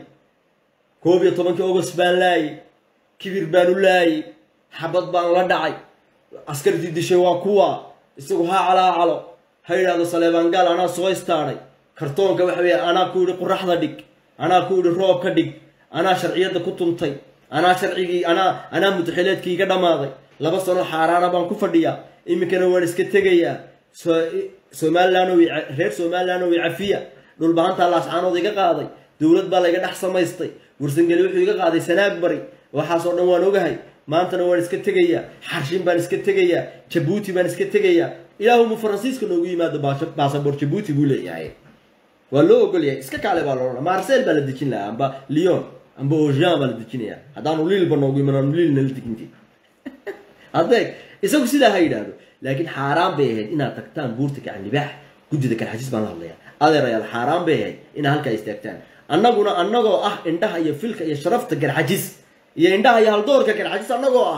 12 August baan laayay kibir baan u laayay xabad baan la dhacay askartii dishay waa kuwa isagu ha calaacalo hayraado Saleebaan gaal ana soo istaaray kartoonka waxa weey ana ku yiri quraxda dhig ana ku yiri roob ka dhig ana sharciyada ku tuntay ana sharcigi ana mutaxileedkii ka dhamaaday 2 sano xaaraana baan ku fadhiyaa imikana waan iska tagayaa Soomaaliland reer Soomaaliland oo cafiya dhul baahanta Allah subhanahu iga qaaday dawlad baa laga dhax samaystay warsangali wuxuu iga qaaday sanaag bari waxa soo dhan waan ogahay maantana waan iska tagayaa xarshin baan iska tagayaa Djibouti baan iska tagayaa ilaahu mu Faransiiska noogu yimaado baasaboor Djibouti buu leeyahay waa loo ogol yahay iska kaale baa loo Marseille baa la dejin lahaa amba Lyon amba Ojan baa la dejinaya hadaan Lille baa noogu yimaado Lille la deginti adeeg isagu sida hayraado laakiin xaraam bay ahayd inaad tagtaan buurta gacan libaax gudida garxajis baan la hadlayaa adeerayaal xaraam bay ahayd in halka istaagtaan annagoo ah indhaha iyo filka iyo sharafta garxajis iyo indhaha iyo haldoorka garxajis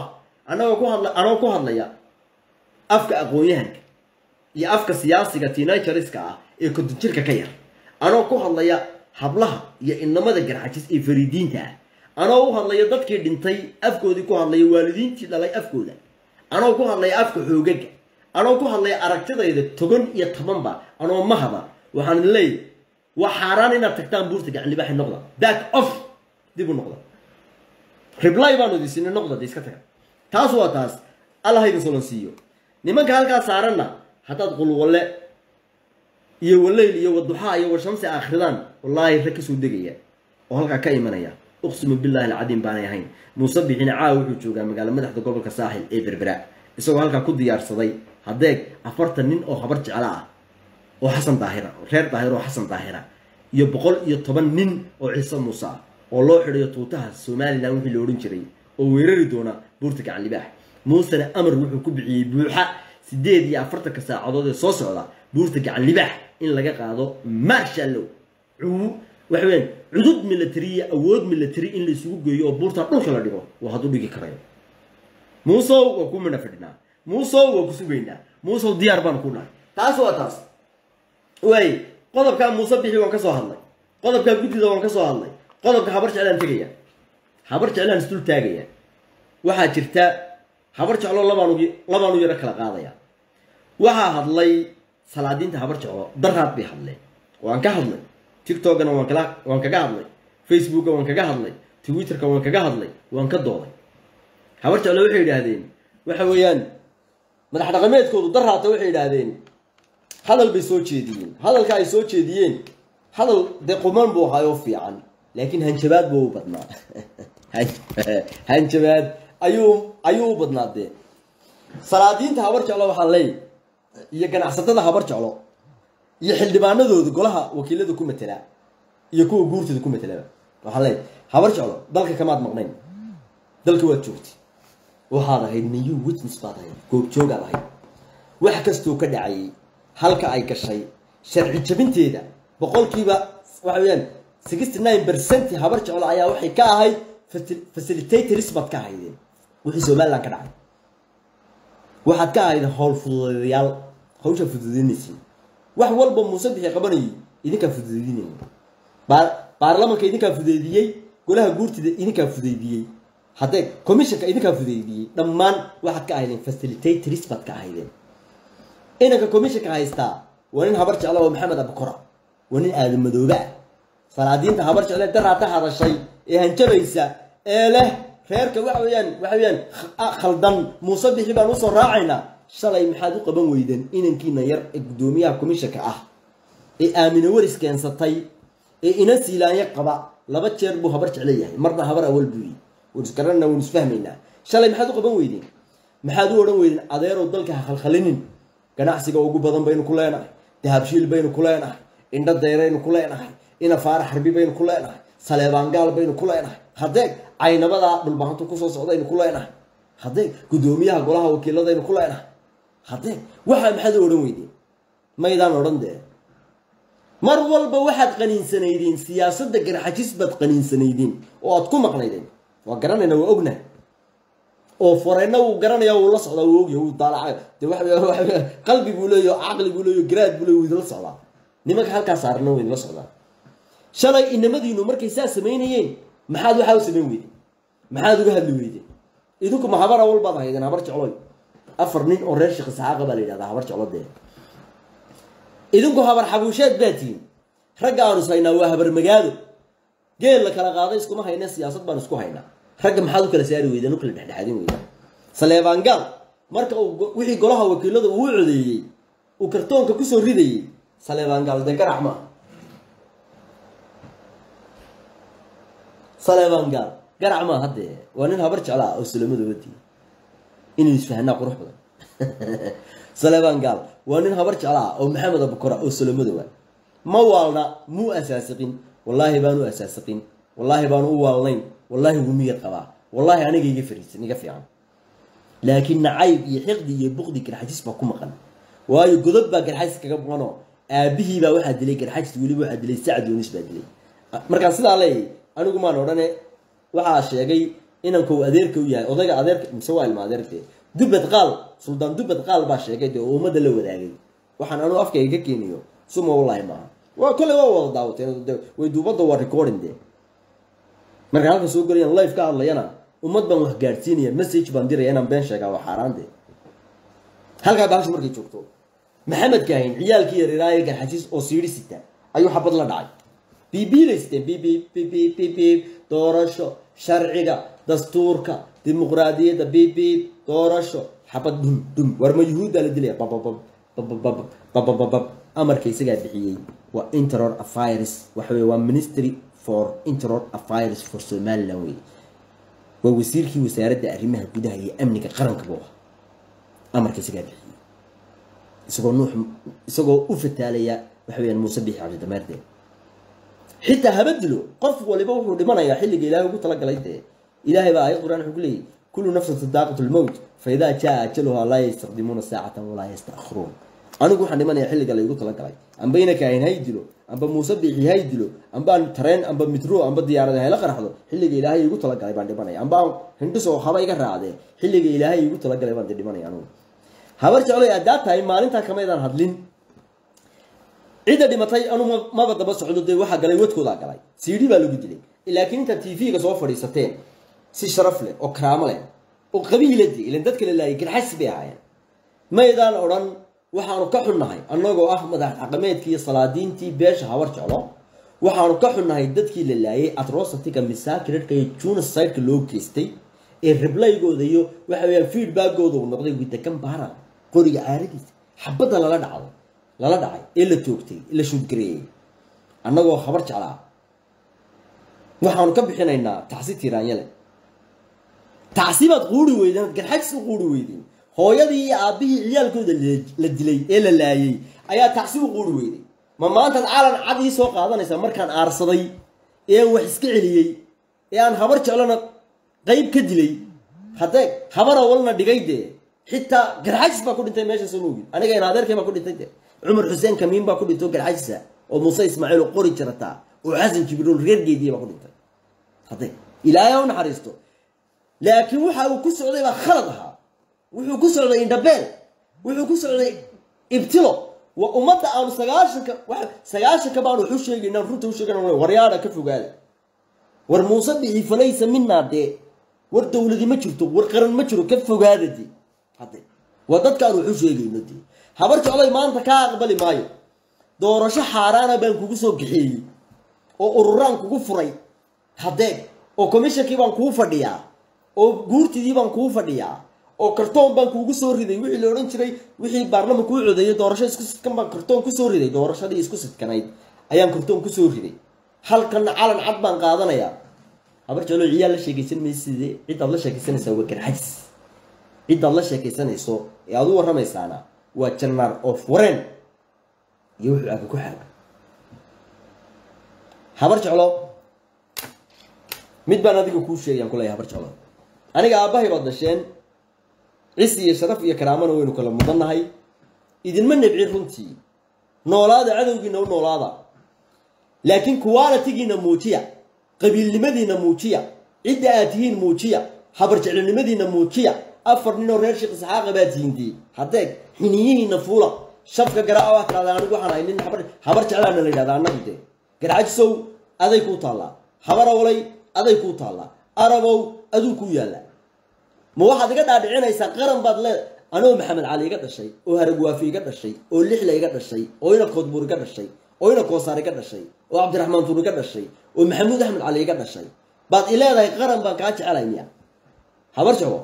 annagoo ku hadlaya afka aqoonyahanka iyo afka siyaasiga teenagerska ah ee kodjirka ka yar anoo ku hadlaya hablaha iyo inamada garxajis ee fariidiinta ah anoo u hadlaya dadkii dhintay afkoodii ku hadlaya waalidiintii dhalay afkooda anoo ku hadlay afka xoogaga anoo ku hadlay aragtidayda togan iyo tabanba anoo mahada waxaan leeyahay waa xaraan inaad tagtaan buurta gacan libaax noqda back off dibu noqda reply baan u diisin noqda iska taga taas waa taas Allah idin soo lansiyo nimanka halka saarana hadaad qul wale iyo waleyl iyo waduxa iyo washamsi akhridan wallahi raka soo degaya oo halka ka imanaya uqsimu billahi alazim baan yahay musabbihiina caaw wuxuu joogaa magaalada madaxda gobolka saaxil ee berbera isagoo halka ku diyaarsaday hadeeg 40 nin oo habar jecel ah oo Xasan Daahira reer Daahira oo Xasan Daahira iyo 110 nin oo Ciise Muuse oo loo xidhayo tuutaha Soomaaliland wixii loo oran jiray oo weerari doona buurta gacan libaax muusana amar wuxuu ku bixiyay buuxa 48 saacadood ee soo socda buurta gacan libaax in laga qaado marshallow waxweyn cudud military awood military in la isugu geeyo oo buurta dhulka la dhigo waa hadu dhigi karayo Muuse waa ku mina fadhina Muuse waa ku sugeynaa Muuse diyaar baan ku nahay taas waa taas way qodobka Muuse bixi waan ka soo hadlay qodobka gudida waan ka soo hadlay qodobka habar jeclaan tagaya habar jeclaan istul taagaya waxa jirta habar jeclo labaanu yara kala qaadaya waxa hadlay salaadiinta habar jeclo daraad bay hadleen waan ka hadlay TikTok-na waan kaga hadlay Facebook waan kaga hadlay Twitter-ka waan kaga hadlay waan ka dooday habar jeclo waxay yiraahdeen waxa weeyaan madax dhaqameedkoodu daraata waxay yiraahdeen hadal bay soo jeediyeen hadalka ay soo jeediyeen hadal deequman buu hayo fiican laakiin hanjabaad buu badnaa hanjabaad ayuu badnaadee salaadiinta habar jeclo waxa leeyahay iyo ganacsatada habar jeclo iyo xildhibaanadooda golaha wakiilada ku matala iyo kuwa guurtida ku matala waxa leeyahay habar jeclo dalka kamaad maqnayn dalka waa joogtay waxaad ahayd new witness baad ahayd goob jooga ahayd wax kastoo ka dhacay halka ay gashay sharci jabinteeda boqolkiiba waxa weeyaan 69% habar jeclo ayaa waxay ka ahayd facilitators bad ka ahaydeen wixii Soomaaliland ka dhacay waxaad ka ahayd hawl fududeeyaal hawsha fududeynaysa wax walba Muuse bixi qabanayay idinka fududeynayay baarlamaanka idinka fududeeyay golaha guurtida idinka fududeeyay hadee commissionka idinka fududeeyay dhammaan waxaad ka ahaydeen facilitators bad ka ahaydeen inaka commissionka haysta wanin habar jeclo oo Maxamed Abukora wanin aad madooba salaadiinta habar jeclo daraata hadashay ee hanjabaysa ee leh reerka waxa weeyaan khaldan Muuse bixi baan u soo raacayna shalay maxaad u qaban weydeen inankiina yar ee gudoomiyaha commissionka ah ee aamina waris keensatay ee ina siilaanya qaba laba jeer buu habar jeclo yahay marna habar awal buuyi وإسكرنا ونسفهمنا شلي محد قبض ويدين محد ورن ويدين أديروا ضلك خلخلين كان أحسق وجو بدن بين كلنا ذهب شيل بين كلنا إن الديرين كلنا إن فارح حربي بين كلنا سليمان قال بين كلنا هذاك عين بدأ بالبحث قصص عدين كلنا هذاك قدوميها قولها وكيل دين كلنا هذاك واحد محد ورن ويدين ميدان ورن ده مرول بواحد قنين سنيدين سياسة دقر حجسبة قنين سنيدين وأتكون مقنيدين وقرنا وأجنا وفرنا وقرنا يا والله صعدا ووجه وطالع قلبي بيقول عقلي بيقول جراد بيقول ويدل صعدا نمك حالك صارنا ويدل صعدا شلي إن مدينة مركز ساس سمينيين ما حد يحاول سمين ويدي ما حد يجهل ويدي إذوك ما حبر أول بعض هيدا حبرت علوي أفرنين أوريش خسعة قبل هذا حبرت على ده إذوك حبر حبوشات باتين رجعوا نصينا وهبر مجاده جيل لك على قاضي اسكو ما هي ناس سياسات بان اسكو هينا رقم حادو كلا سياري ويدا نو كلا دحدحادين ويدا سليمان قال marka wixii golaha wakiilada uu codeeyay oo kartoonka ku soo ridayay Saleeban Gaal de garaxma Saleeban Gaal garaxma hadde waa nin habar jeclaa oo salaamada wadi inuu isfahanaa qurux badan Saleeban Gaal waa nin habar jeclaa oo Maxamed Abukora oo salaamada waa ma waalna mu asaasiqin wallahi baanu asaasiqin wallahi baanu u waalnayn wallahi wumiyad qaba wallahi aniga iga fariisan iga fiican لكن نعيب يحقد يبغض كرحجس بكم مقن واي قدب بكرحجس كجبانه أبيه بواحد لي كرحجس يقولي واحد لي سعد ونسبة لي مركز صدا عليه أنا كمان وراني وعاش يا جاي إنك هو أديرك وياه أضيق أديرك مسوي ما أديرك دبت قال سلطان دبت قال باش يا جاي وما دلوا ذا جاي وحنا أنا أفكر يجينيو ثم والله ما وكل هو ضاوت ويدوب ضوء ريكوردين ده مركز سوق لي لايف كان الله ينا ومد بان wax gaarsiinaya message baan diray inaan been sheega wax xaraande halka baash markii joogto maxamed kaahin ciyaalkii yareeyay garxajis oo siidisita ayuu xabad la dhacay bibiliste bibi doorasho sharciga dastuurka dimuqraadiyadda bibi doorasho xabad dum warma yuhuud la dilay bab amarka isaga bixiyay waa interior affairs waxa waa ministry for interior affairs for Somaliland ووزيركي وزارة أريمها جودها هي أمنك قرن كبوها أمر كسجاد يسقون نوح يسقون أوفت عليا وحوي المصبيح على دمار ده حتى هبدلوا قف ولا بوح لمن يحل إلهي وقلت لك ليته إلهي بقى يقرأ أنا حقولي كل نفس تذاقة الموت فإذا جاء أجلها لا يستخدمون ساعة ولا يستأخرون أنا أقول حنا من يحل قال يقول لك لي أم بينك عين هيدلو أم بمصبيح هيدلو أم بان ترين أم بمترو أم بديار هاي لا قرحه حل إلهي يقول لك لي بعد بني أم بان هندسة وخبا يقرأ هذا حل إلهي يقول لك لي بعد بني أنا habar jeclo aad tahay maalinta kameedan hadlin cida dhimatay anu ma badaba socdo de waxa galay wadkooda galay CD baa lagu dilay laakiin inta TV-ga soo fadhiisateen si sharaf leh oo karaamo leh oo qabiiladii ilaa dadka la laayay garxas bay ahaayeen maydaan oran waxaanu ka xunnahay annagoo ah madax dhaqameedkii iyo salaadiintii beesha habar jeclo waxaanu ka xunnahay dadkii la laayay atrocity-ga massacre-ka iyo genocide-ka loo geystay ee reply-gooda iyo waxa weeyaan feedback-gooda uu noqday widakan baara qoriga caaradiisa xabada lala dhacay ee la toogtay la shudgareeyay annagoo habar jeclaa waxaanu ka bixinaynaa tacsi tiraanyale tacsibaad quuri weydaan garxajis u quuri weydeen hooyadii iyo aabihii ciyaalkooda la dilay ee la laayay ayaa tacsi u quuri weyday ma maanta caalan cad ii soo qaadanaysa markaan aarsaday ee wax iska celiyay ee aan habar jeclana qayb ka dilay hadee habar walna dhigay de xitaa garxajis baa ku dhintay meesha Soomaaliya aniga in adeerkay baa ku dhintay Umar Hussein Kamin baa ku dhintay garxajisa oo Muuse Ismaaciil qori jirata oo Xasan Jibril reergeedii baa ku dhintay hadee ilaahay oo naxariisto laakiin waxa uu ku socday baa khalad aha wuxuu ku socday indhabeel wuxuu ku socday ibtilo wa ummadda aan sagaashanka baan wuxuu sheegaynaa runta u sheegaynaa waryaada ka fogaada war Muuse bixi falaysa minna de war dawladii ma jirto war qaran ma jiro ka fogaadadi hadee wadadka wuxuu sheegaynaa de habar jeclay maanta ka aqbali maayo doorasho xaaraana baan kugu soo bixiyay oo ururaan kugu furay hadee oo commissionkii baan kugu fadhiyaa oo guurtidii baan kugu fadhiyaa oo kartoon baan kugu soo riday wixii la oran jiray wixii baarlamaanku u codeeyay doorasho isku sidkan baan kartoon ku soo riday doorashadii isku sidkanayd ayaan kartoon ku soo riday halkan calan cad baan qaadanayaa habar jeclo ciyaal la sheegaysan meeside cid aad la sheegaysanaysa waa garxajis cid aad la sheegaysanayso ee aad u waramaysaana waa General of Warren iyo wuxuu aaga ku xirma habar jeclo mid baan adiga ku sheegay kulay habar jeclo aniga aabahay baad dhasheen cisi iyo sharaf iyo karaamana waynu kala mudanahay idinma nabci runtii noolaada cadowgiina u noolaada laakiin quality-giina muujiya qabiilnimadiina muujiya cid aad tihiin muujiya habar jeclnimadiina muujiya afar nin oo reer Sheekh Isxaaq baa tiindii hadee xiniyihiina fuula shafka garaaca wax kala anigu waxaan ay nin habar jeclaana la yiraahdaa anagu de garaajisow aday ku taala habar awlay aday ku taala arabow aduu ku yaala ma waxaad iga dhaadhicinaysaa qaran baad leedahay anoo Maxamed Cali iga dhashay oo Haragwaafi iga dhashay oo Lixla iga dhashay oo ina Koodbuur iga dhashay oo ina Koosaar iga dhashay oo Cabdiraxmaan Tuur iga dhashay oo Maxamuud Axmed Cali iga dhashay baad ileedahay qaran baan ka jecelaynaa habar jeclo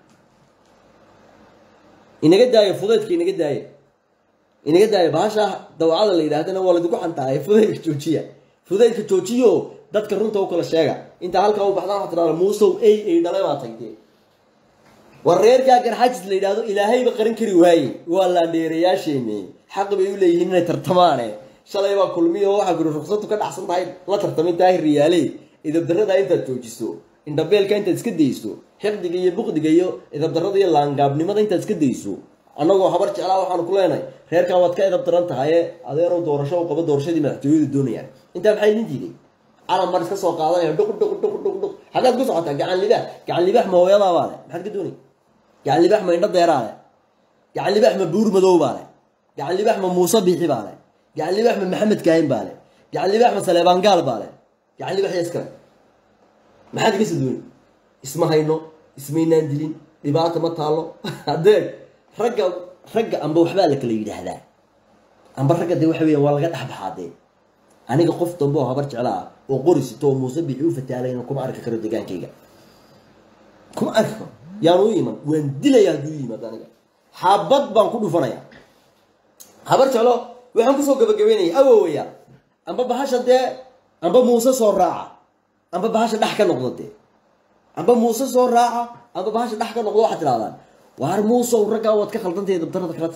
inaga daayo fudeedka inaga daayo baasha dawacada la yiraahdana waa la dugu xantaay fudeedka joojiyo dadka runta u kala sheega inta halka u baxdaan hadrada Muusow ay dhalay baa tagtay wareerka garxajis la yiraahdo ilaahay ba qarin kari waayay waa la dheerayaasheeni xaq bay u leeyihiin inay tartamaane shalay baa kulmiyo waxa guru ruqsadu ka dhacsan tahay la tartamay tahay riyaalay idab darada inta joojiso inta beelka inta iska deyso xirdiga iyo buqdiga iyo idab darada iyo laangaabnimada inta iska deyso annagoo habar jeclaa waxaan ku leenahay reerka waad ka idab daran tahay adeero doorasho oo qabo doorashadii madaxtooyada doonayaan inta maxay nin diiday calan mar iska soo qaadanaya dhuq hadaad ku socotaa gacan libaax ma hooyada baale maxaad ka doonay gacan libaax ma indho deeraale gacan libaax ma buur madow baale gacan libaax ma Muuse Biixi baale gacan libaax ma Maxamed Kaahin baale gacan libaax ma Saleebaan Gaal baale gacan libaax iska maxaad ka soo doonay isma hayno ismaynaan dilin dhibaato ma taalo hadee ragga amba waxba la kala yiraahdaa amba ragga de waxa weeyaan waa laga dhaxbaxaade aniga qof dambe oo habar jeclaa oo qorisito Muuse Biixi u fataalayna kuma arki karo degaankayga kuma arko yaan u iman waan dilayaa duu yimaad aniga xabad baan ku dhufanaya habar jeclo waxaan ku soo gabagabeynay awowaya amba bahasha de amba Muuse soo raaca amba bahasha dhax ka noqdo amba Muuse soo raaca amba bahasha dhax ka noqdo waxa tiraadaan waar Muuse ragga wad ka khaldantay dabtarada kala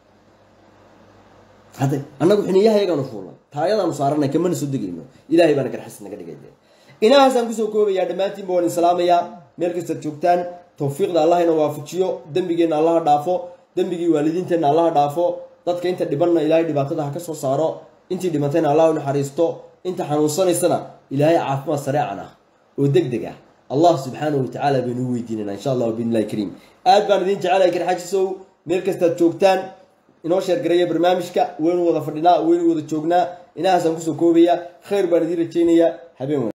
hadee anagu xiniyahayaga fuulay taayadaan saaranay kamana soo degayno ilaahay baan garxis naga dhigay inaasan ku soo koobaya dhamaantiin baan salaamaya meel kasta joogtaan tawfiiqda Allah ina waafajiyo dambigeena Allah dhaafo dambigii waalidiinteena Allah dhaafo dadka inta dhibanna ilaahay dhibaatada ka soo saaro intii dhimatayna Allah u naxariisto inta xanuunsanaysana ilaahay caafimaad sareecana oo degdeg ah Allah subhanahu wa ta'ala binu weydiinana insha Allah bin Allah kareem aad baan idin jecelahay garxajisow meel kastaad joogtaan inoo sheer gareeya barnaamijka waynu wada fadhinaa waynu wada joognaa inahaasaan kusoo koobaya khayr baan idiin rajaynayaa habeen